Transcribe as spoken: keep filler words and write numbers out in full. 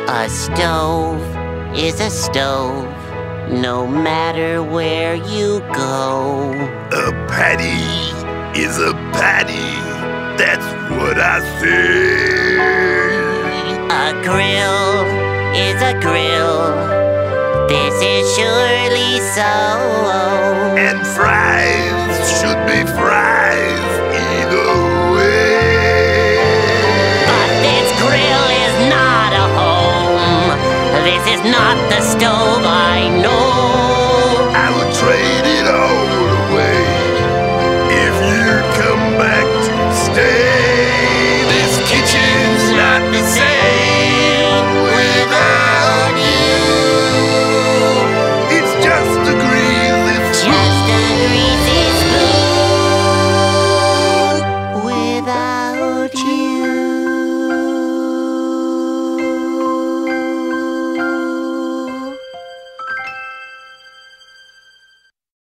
A stove is a stove, no matter where you go. A patty is a patty, that's what I say. A grill is a grill, this is surely so. And fries should be fries either way. But this grill is not a home, this is not the stove I know. I would trade it all away if you come back to stay. This kitchen's not the same without you. It's just a greasy spoon. Just a greasy spoon without you.